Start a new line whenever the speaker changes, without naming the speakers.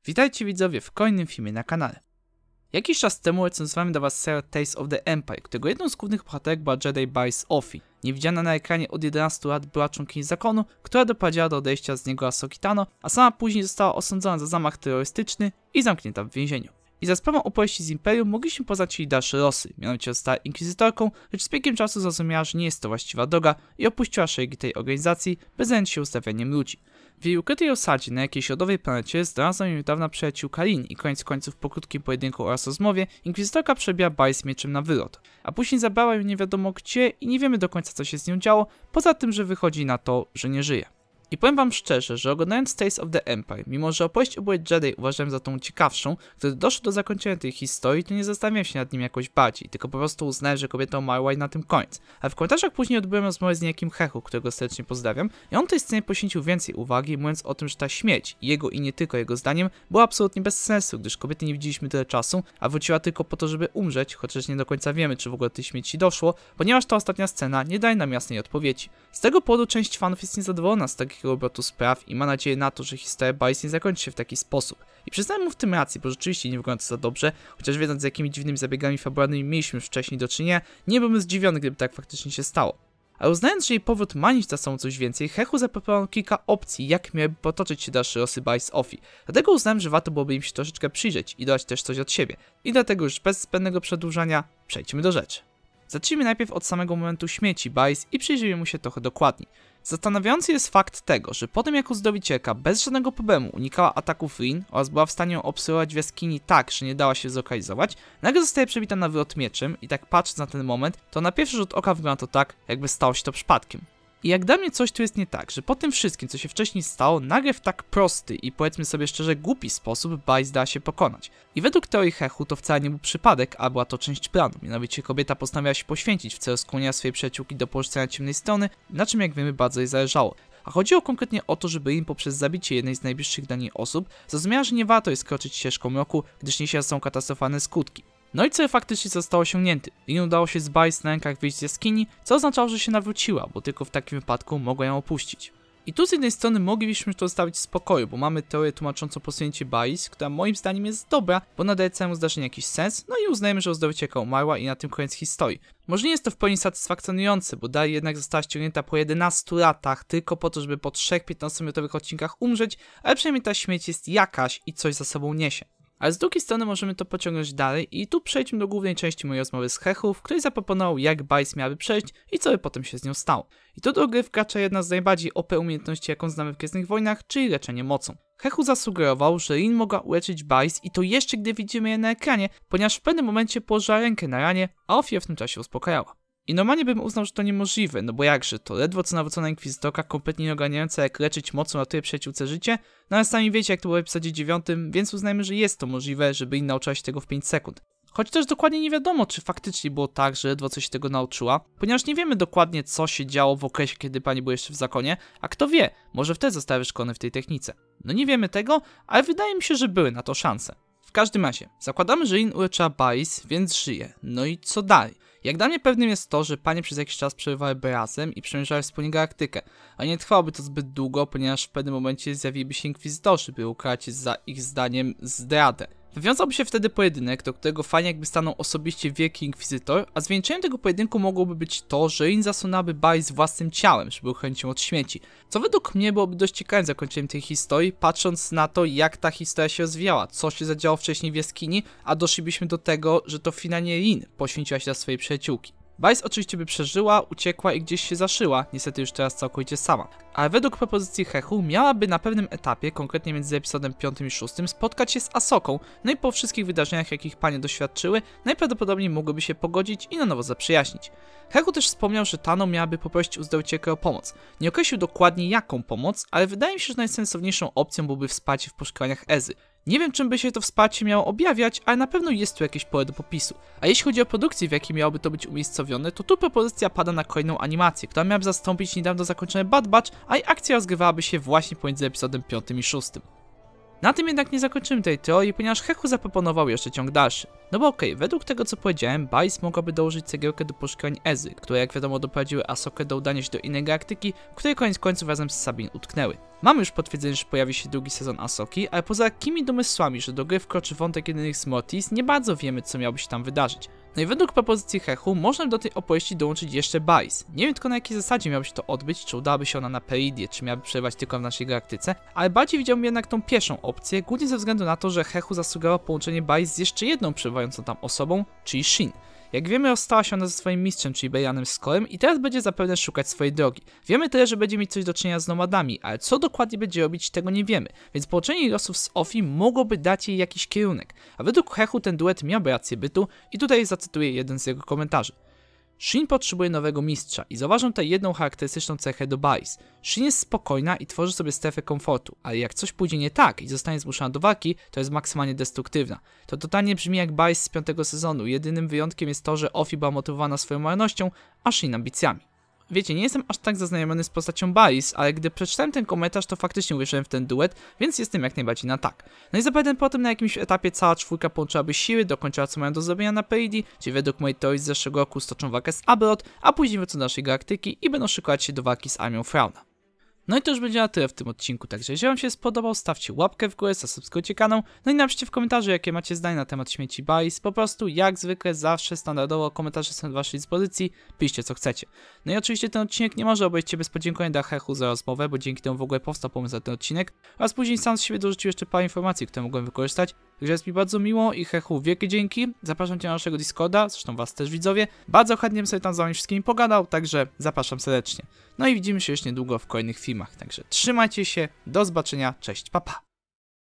Witajcie widzowie w kolejnym filmie na kanale. Jakiś czas temu recenzowałem dla was serial Tales of the Empire, którego jedną z głównych bohaterek była Jedi Baiss Offee. Niewidziana na ekranie od 11 lat była członkini zakonu, która doprowadziła do odejścia z niego Ahsoki Tano, a sama później została osądzona za zamach terrorystyczny i zamknięta w więzieniu. I za sprawą opowieści z Imperium mogliśmy poznać jej dalsze losy, mianowicie została inkwizytorką, lecz z biegiem czasu zrozumiała, że nie jest to właściwa droga i opuściła szeregi tej organizacji, bez zająć się ustawianiem ludzi. W jej ukrytej osadzie na jakiejś lodowej planecie znalazła ją dawna przyjaciółka Lin i koniec końców po krótkim pojedynku oraz rozmowie inkwizytorka przebiła Baiss mieczem na wylot, a później zabrała ją nie wiadomo gdzie i nie wiemy do końca co się z nią działo, poza tym, że wychodzi na to, że nie żyje. I powiem wam szczerze, że oglądając Tales of the Empire, mimo że opowieść o byłej Jedi uważałem za tą ciekawszą, gdy doszło do zakończenia tej historii, to nie zastanawiałem się nad nim jakoś bardziej, tylko po prostu uznałem, że kobieta umarła i na tym koniec. A w komentarzach później odbyłem rozmowę z niejakim Hechu, którego serdecznie pozdrawiam, i on tej scenie poświęcił więcej uwagi, mówiąc o tym, że ta śmierć, jego i nie tylko jego zdaniem, była absolutnie bez sensu, gdyż kobiety nie widzieliśmy tyle czasu, a wróciła tylko po to, żeby umrzeć, chociaż nie do końca wiemy, czy w ogóle tej śmierci doszło, ponieważ ta ostatnia scena nie daje nam jasnej odpowiedzi. Z tego powodu część fanów jest niezadowolona z takiego obrotu spraw i ma nadzieję na to, że historia Baiss nie zakończy się w taki sposób. I przyznałem mu w tym rację, bo rzeczywiście nie wygląda to za dobrze, chociaż wiedząc z jakimi dziwnymi zabiegami fabularnymi mieliśmy wcześniej do czynienia, nie byłbym zdziwiony, gdyby tak faktycznie się stało. Ale uznając, że jej powrót ma nieść za sobą coś więcej, Hechu zaproponował kilka opcji, jak miałyby potoczyć się dalsze losy Baiss Offee. Dlatego uznałem, że warto byłoby im się troszeczkę przyjrzeć i dodać też coś od siebie. I dlatego już bez zbędnego przedłużania przejdźmy do rzeczy. Zacznijmy najpierw od samego momentu śmierci Baiss i przyjrzyjmy mu się trochę dokładniej. Zastanawiający jest fakt tego, że po tym jak uzdrowicielka bez żadnego problemu unikała ataków Lin oraz była w stanie ją obserwować w jaskini tak, że nie dała się zlokalizować, nagle zostaje przebita na wylot mieczem i tak patrząc na ten moment, to na pierwszy rzut oka wygląda to tak, jakby stało się to przypadkiem. I jak dla mnie coś tu jest nie tak, że po tym wszystkim, co się wcześniej stało, nagle w tak prosty i powiedzmy sobie szczerze głupi sposób Baiss dała się pokonać. I według teorii Hechu to wcale nie był przypadek, a była to część planu. Mianowicie kobieta postanowiła się poświęcić w celu skłonienia swojej przyjaciółki do porzucenia ciemnej strony, na czym jak wiemy bardzo jej zależało. A chodziło konkretnie o to, żeby Lin poprzez zabicie jednej z najbliższych dla niej osób zrozumiała, że nie warto jest kroczyć ścieżką mroku, gdyż niesie za sobą katastrofalne skutki. No i cel faktycznie został osiągnięty. Lin udało się z Baiss na rękach wyjść z jaskini, co oznaczało, że się nawróciła, bo tylko w takim wypadku mogła ją opuścić. I tu z jednej strony moglibyśmy to zostawić w spokoju, bo mamy teorię tłumaczącą posunięcie Baiss, która moim zdaniem jest dobra, bo nadaje całemu zdarzeniu jakiś sens, no i uznajemy, że uzdrowicielka umarła i na tym koniec historii. Może nie jest to w pełni satysfakcjonujące, bo dalej jednak została ściągnięta po 11 latach, tylko po to, żeby po 3 15-minutowych odcinkach umrzeć, ale przynajmniej ta śmierć jest jakaś i coś za sobą niesie. Ale z drugiej strony możemy to pociągnąć dalej i tu przejdźmy do głównej części mojej rozmowy z Hechu, w której zaproponował jak Baiss miałaby przejść i co by potem się z nią stało. I tu do gry wkracza jedna z najbardziej OP umiejętności jaką znamy w Gwiezdnych Wojnach, czyli leczenie mocą. Hechu zasugerował, że Lin mogła uleczyć Baiss i to jeszcze gdy widzimy je na ekranie, ponieważ w pewnym momencie położyła rękę na ranie, a Offee w tym czasie uspokajała. I normalnie bym uznał, że to niemożliwe, no bo jakże to, ledwo co nawrócona inkwizytorka kompletnie nie ogarniająca jak leczyć mocą ratuje przyjaciółce życie, no ale sami wiecie jak to było w epizodzie 9, więc uznajmy, że jest to możliwe, żeby Lin nauczyła się tego w 5 sekund. Choć też dokładnie nie wiadomo, czy faktycznie było tak, że ledwo coś się tego nauczyła, ponieważ nie wiemy dokładnie co się działo w okresie, kiedy pani była jeszcze w zakonie, a kto wie, może wtedy zostały wyszkolone w tej technice. No nie wiemy tego, ale wydaje mi się, że były na to szanse. W każdym razie, zakładamy, że Lin uleczyła Baiss, więc żyje. No i co dalej? Jak dla mnie pewnym jest to, że panie przez jakiś czas przebywałyby razem i przemierzały wspólnie galaktykę, a nie trwałoby to zbyt długo, ponieważ w pewnym momencie zjawiliby się inkwizytorzy, by ukarać za ich zdaniem zdradę. Wywiązałby się wtedy pojedynek, do którego fajnie jakby stanął osobiście wielki inkwizytor, a zwieńczeniem tego pojedynku mogłoby być to, że Lin zasunęłaby Baiss własnym ciałem, żeby uchronić ją od śmierci. Co według mnie byłoby dość ciekawym zakończeniem tej historii, patrząc na to jak ta historia się rozwijała, co się zadziało wcześniej w jaskini, a doszlibyśmy do tego, że to finalnie Lin poświęciła się dla swojej przyjaciółki. Baiss oczywiście by przeżyła, uciekła i gdzieś się zaszyła, niestety już teraz całkowicie sama. Ale według propozycji Hechu miałaby na pewnym etapie, konkretnie między epizodem 5 i 6, spotkać się z Ahsoką, no i po wszystkich wydarzeniach jakich panie doświadczyły, najprawdopodobniej mogłyby się pogodzić i na nowo zaprzyjaźnić. Hechu też wspomniał, że Tano miałaby poprosić uzdrowicielkę o pomoc. Nie określił dokładnie jaką pomoc, ale wydaje mi się, że najsensowniejszą opcją byłoby wsparcie w poszukiwaniach Ezy. Nie wiem czym by się to wsparcie miało objawiać, ale na pewno jest tu jakieś pole do popisu. A jeśli chodzi o produkcję, w jakiej miałoby to być umiejscowione, to tu propozycja pada na kolejną animację, która miałaby zastąpić niedawno zakończony Bad Batch, a jej akcja rozgrywałaby się właśnie pomiędzy epizodem 5 i 6. Na tym jednak nie zakończymy tej teorii, ponieważ Hechu zaproponował jeszcze ciąg dalszy. No bo okej, według tego co powiedziałem, Baiz mogłaby dołożyć cegiełkę do poszukiwań Ezy, które jak wiadomo doprowadziły Asokę do udania się do innej galaktyki, w której koniec końców razem z Sabin utknęły. Mamy już potwierdzenie, że pojawi się drugi sezon Asoki, ale poza jakimi domysłami, że do gry wkroczy wątek jedynych z Mortis, nie bardzo wiemy co miałoby się tam wydarzyć. No i według propozycji Hechu można do tej opowieści dołączyć jeszcze Baiz. Nie wiem tylko na jakiej zasadzie miałoby się to odbyć, czy udałaby się ona na Peridię, czy miałaby przebywać tylko w naszej galaktyce, ale bardziej widziałbym jednak tą pierwszą opcję, głównie ze względu na to, że Hechu zasugerował połączenie Baiz z jeszcze jedną przebywającą tam osobą, czyli Shin. Jak wiemy, rozstała się ona ze swoim mistrzem, czyli Bejlanem Skorem i teraz będzie zapewne szukać swojej drogi. Wiemy tyle, że będzie mieć coś do czynienia z nomadami, ale co dokładnie będzie robić, tego nie wiemy, więc połączenie jej losów z Ofi mogłoby dać jej jakiś kierunek. A według Hechu ten duet miałby rację bytu i tutaj zacytuję jeden z jego komentarzy. Shin potrzebuje nowego mistrza i zauważam tutaj jedną charakterystyczną cechę do Baiz. Shin jest spokojna i tworzy sobie strefę komfortu, ale jak coś pójdzie nie tak i zostanie zmuszona do walki, to jest maksymalnie destruktywna. To totalnie brzmi jak Baiz z 5. sezonu, jedynym wyjątkiem jest to, że Ofi była motywowana swoją marnością, a Shin ambicjami. Wiecie, nie jestem aż tak zaznajomiony z postacią Baiz, ale gdy przeczytałem ten komentarz, to faktycznie uwierzyłem w ten duet, więc jestem jak najbardziej na tak. No i zapewne potem na jakimś etapie cała czwórka połączyłaby siły, dokończyła co mają do zrobienia na Peridii, czyli według mojej teorii z zeszłego roku stoczą walkę z Aberot, a później wrócą do naszej galaktyki i będą szykować się do walki z armią Frauna. No i to już będzie na tyle w tym odcinku, także jeżeli wam się spodobał, stawcie łapkę w górę, zasubskrybujcie kanał, no i napiszcie w komentarzu, jakie macie zdanie na temat śmierci Baiz. Po prostu, jak zwykle, zawsze standardowo komentarze są do waszej dyspozycji, piszcie co chcecie. No i oczywiście ten odcinek nie może obejść się bez podziękowania dla Hechu za rozmowę, bo dzięki temu w ogóle powstał pomysł na ten odcinek, oraz później sam z siebie dorzucił jeszcze parę informacji, które mogłem wykorzystać. Także jest mi bardzo miło i Hechu wielkie dzięki. Zapraszam cię na naszego Discorda, zresztą was też widzowie. Bardzo chętnie bym sobie tam z wami wszystkimi pogadał, także zapraszam serdecznie. No i widzimy się już niedługo w kolejnych filmach, także trzymajcie się, do zobaczenia, cześć, pa pa!